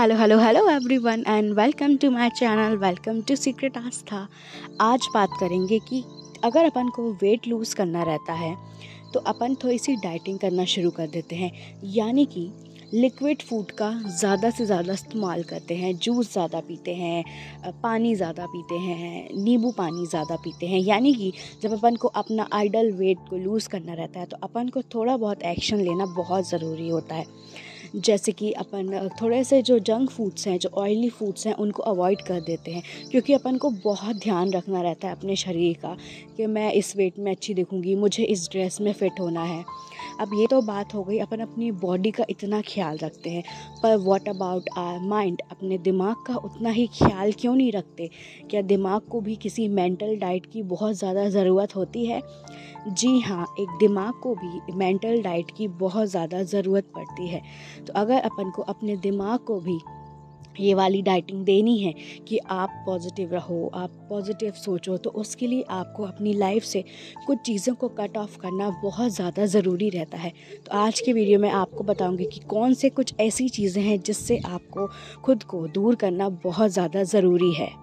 Hello everyone and welcome to my channel. Welcome to secret Aastha. आज बात करेंगे कि अगर अपन को वेट लूज़ करना रहता है तो अपन थोड़ी सी डाइटिंग करना शुरू कर देते हैं, यानी कि लिक्विड फूड का ज़्यादा से ज़्यादा इस्तेमाल करते हैं, जूस ज़्यादा पीते हैं, पानी ज़्यादा पीते हैं, नींबू पानी ज़्यादा पीते हैं। यानी कि जब अपन को अपना आइडल वेट को लूज़ करना रहता है तो अपन को थोड़ा बहुत एक्शन लेना बहुत ज़रूरी होता है। जैसे कि अपन थोड़े से जो जंक फूड्स हैं, जो ऑयली फूड्स हैं, उनको अवॉइड कर देते हैं, क्योंकि अपन को बहुत ध्यान रखना रहता है अपने शरीर का कि मैं इस वेट में अच्छी दिखूँगी, मुझे इस ड्रेस में फ़िट होना है। अब ये तो बात हो गई, अपन अपनी बॉडी का इतना ख्याल रखते हैं, पर व्हाट अबाउट आवर माइंड? अपने दिमाग का उतना ही ख्याल क्यों नहीं रखते? क्या दिमाग को भी किसी मेंटल डाइट की बहुत ज़्यादा ज़रूरत होती है? जी हाँ, एक दिमाग को भी मेंटल डाइट की बहुत ज़्यादा ज़रूरत पड़ती है। तो अगर अपन को अपने दिमाग को भी ये वाली डाइटिंग देनी है कि आप पॉजिटिव रहो, आप पॉजिटिव सोचो, तो उसके लिए आपको अपनी लाइफ से कुछ चीज़ों को कट ऑफ करना बहुत ज़्यादा ज़रूरी रहता है। तो आज के वीडियो में आपको बताऊंगी कि कौन से कुछ ऐसी चीज़ें हैं जिससे आपको खुद को दूर करना बहुत ज़्यादा ज़रूरी है।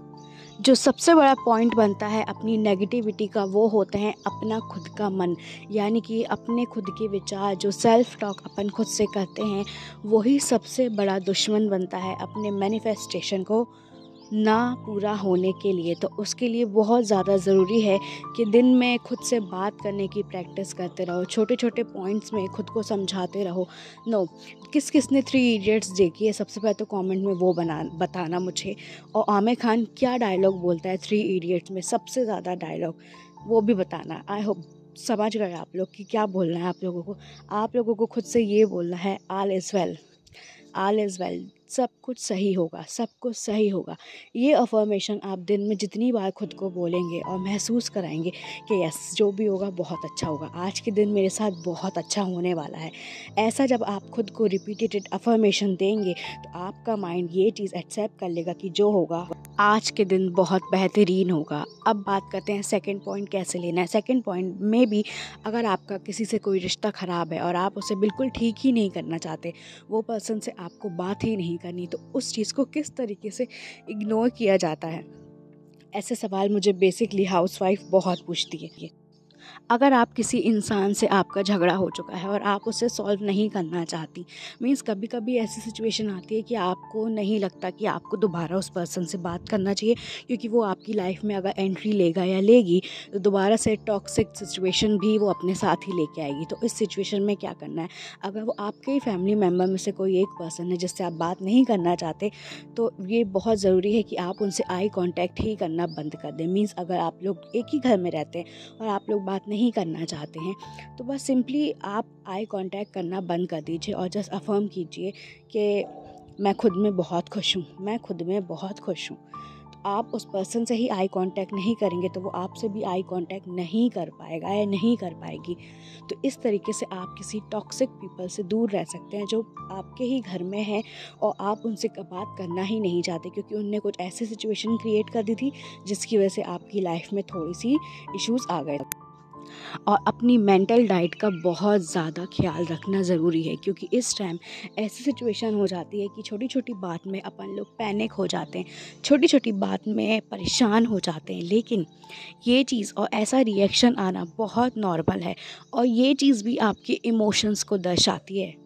जो सबसे बड़ा पॉइंट बनता है अपनी नेगेटिविटी का, वो होते हैं अपना खुद का मन, यानी कि अपने खुद के विचार, जो सेल्फ टॉक अपन खुद से करते हैं, वही सबसे बड़ा दुश्मन बनता है अपने मैनिफेस्टेशन को ना पूरा होने के लिए। तो उसके लिए बहुत ज़्यादा ज़रूरी है कि दिन में खुद से बात करने की प्रैक्टिस करते रहो, छोटे छोटे पॉइंट्स में खुद को समझाते रहो। नो, किस किस ने 3 इडियट्स देखी है? सबसे पहले तो कमेंट में वो बताना मुझे। और आमिर खान क्या डायलॉग बोलता है 3 इडियट्स में, सबसे ज़्यादा डायलॉग, वो भी बताना। आई होप समझ गए आप लोग कि क्या बोलना है आप लोगों को। आप लोगों को खुद से ये बोलना है, all is well, all is well, सब कुछ सही होगा, सब कुछ सही होगा। ये अफर्मेशन आप दिन में जितनी बार खुद को बोलेंगे और महसूस कराएंगे कि यस, जो भी होगा बहुत अच्छा होगा, आज के दिन मेरे साथ बहुत अच्छा होने वाला है, ऐसा जब आप खुद को रिपीटेड अफर्मेशन देंगे तो आपका माइंड ये चीज़ एक्सेप्ट कर लेगा कि जो होगा आज के दिन बहुत बेहतरीन होगा। अब बात करते हैं सेकंड पॉइंट कैसे लेना है। सेकंड पॉइंट में भी अगर आपका किसी से कोई रिश्ता ख़राब है और आप उसे बिल्कुल ठीक ही नहीं करना चाहते, वो पर्सन से आपको बात ही नहीं करनी, तो उस चीज़ को किस तरीके से इग्नोर किया जाता है? ऐसे सवाल मुझे बेसिकली हाउसवाइफ बहुत पूछती है। अगर आप किसी इंसान से, आपका झगड़ा हो चुका है और आप उसे सॉल्व नहीं करना चाहती, मीन्स कभी कभी ऐसी सिचुएशन आती है कि आपको नहीं लगता कि आपको दोबारा उस पर्सन से बात करना चाहिए, क्योंकि वो आपकी लाइफ में अगर एंट्री लेगा या लेगी तो दोबारा से टॉक्सिक सिचुएशन भी वो अपने साथ ही लेके आएगी। तो इस सिचुएशन में क्या करना है? अगर वो आपके ही फैमिली मेम्बर में से कोई एक पर्सन है जिससे आप बात नहीं करना चाहते, तो ये बहुत ज़रूरी है कि आप उनसे आई कॉन्टैक्ट ही करना बंद कर दें। मीन्स अगर आप लोग एक ही घर में रहते हैं और आप लोग बात नहीं करना चाहते हैं, तो बस सिंपली आप आई कांटेक्ट करना बंद कर दीजिए और जस्ट अफर्म कीजिए कि मैं खुद में बहुत खुश हूँ, मैं खुद में बहुत खुश हूँ। तो आप उस पर्सन से ही आई कांटेक्ट नहीं करेंगे तो वो आपसे भी आई कांटेक्ट नहीं कर पाएगा या नहीं कर पाएगी। तो इस तरीके से आप किसी टॉक्सिक पीपल से दूर रह सकते हैं जो आपके ही घर में है और आप उनसे बात करना ही नहीं चाहते, क्योंकि उनने कुछ ऐसी सिचुएशन क्रिएट कर दी थी जिसकी वजह से आपकी लाइफ में थोड़ी सी इश्यूज़ आ गए। और अपनी मेंटल डाइट का बहुत ज़्यादा ख्याल रखना ज़रूरी है, क्योंकि इस टाइम ऐसी सिचुएशन हो जाती है कि छोटी छोटी बात में अपन लोग पैनिक हो जाते हैं, छोटी छोटी बात में परेशान हो जाते हैं। लेकिन ये चीज़ और ऐसा रिएक्शन आना बहुत नॉर्मल है और ये चीज़ भी आपके इमोशंस को दर्शाती है।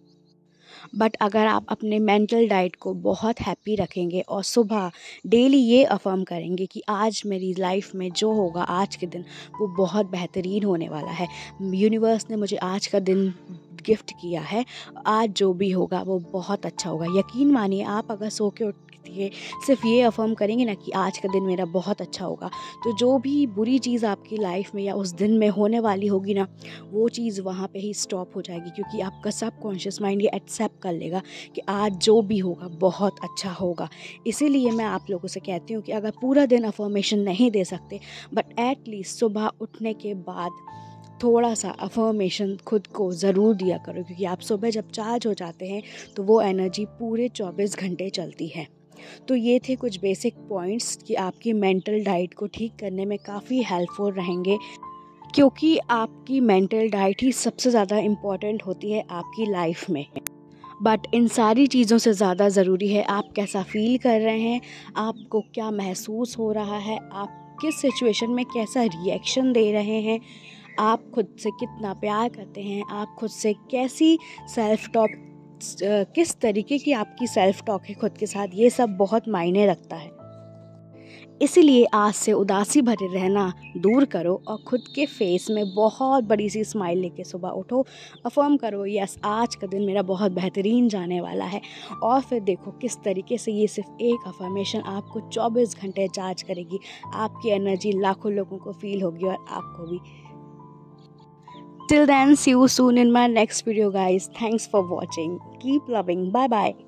बट अगर आप अपने मेंटल डाइट को बहुत हैप्पी रखेंगे और सुबह डेली ये अफर्म करेंगे कि आज मेरी लाइफ में जो होगा आज के दिन वो बहुत बेहतरीन होने वाला है, यूनिवर्स ने मुझे आज का दिन गिफ्ट किया है, आज जो भी होगा वो बहुत अच्छा होगा। यकीन मानिए, आप अगर सो के उठ के सिर्फ ये अफर्म करेंगे ना कि आज का दिन मेरा बहुत अच्छा होगा, तो जो भी बुरी चीज़ आपकी लाइफ में या उस दिन में होने वाली होगी ना, वो चीज़ वहाँ पे ही स्टॉप हो जाएगी, क्योंकि आपका सबकॉन्शियस माइंड ये एक्सेप्ट कर लेगा कि आज जो भी होगा बहुत अच्छा होगा। इसीलिए मैं आप लोगों से कहती हूँ कि अगर पूरा दिन अफर्मेशन नहीं दे सकते, बट एटलीस्ट सुबह उठने के बाद थोड़ा सा अफर्मेशन खुद को ज़रूर दिया करो, क्योंकि आप सुबह जब चार्ज हो जाते हैं तो वो एनर्जी पूरे 24 घंटे चलती है। तो ये थे कुछ बेसिक पॉइंट्स कि आपकी मेंटल डाइट को ठीक करने में काफ़ी हेल्पफुल रहेंगे, क्योंकि आपकी मेंटल डाइट ही सबसे ज़्यादा इम्पॉर्टेंट होती है आपकी लाइफ में। बट इन सारी चीज़ों से ज़्यादा ज़रूरी है आप कैसा फ़ील कर रहे हैं, आपको क्या महसूस हो रहा है, आप किस सिचुएशन में कैसा रिएक्शन दे रहे हैं, आप खुद से कितना प्यार करते हैं, आप खुद से कैसी सेल्फ़ टॉक, किस तरीके की आपकी सेल्फ़ टॉक है खुद के साथ, ये सब बहुत मायने रखता है। इसीलिए आज से उदासी भरे रहना दूर करो और खुद के फेस में बहुत बड़ी सी स्माइल लेके सुबह उठो, अफर्म करो यस आज का दिन मेरा बहुत बेहतरीन जाने वाला है। और फिर देखो किस तरीके से ये सिर्फ एक अफर्मेशन आपको 24 घंटे चार्ज करेगी, आपकी एनर्जी लाखों लोगों को फील होगी और आपको भी। Till then, see you soon in my next video guys. Thanks for watching. Keep loving. Bye bye.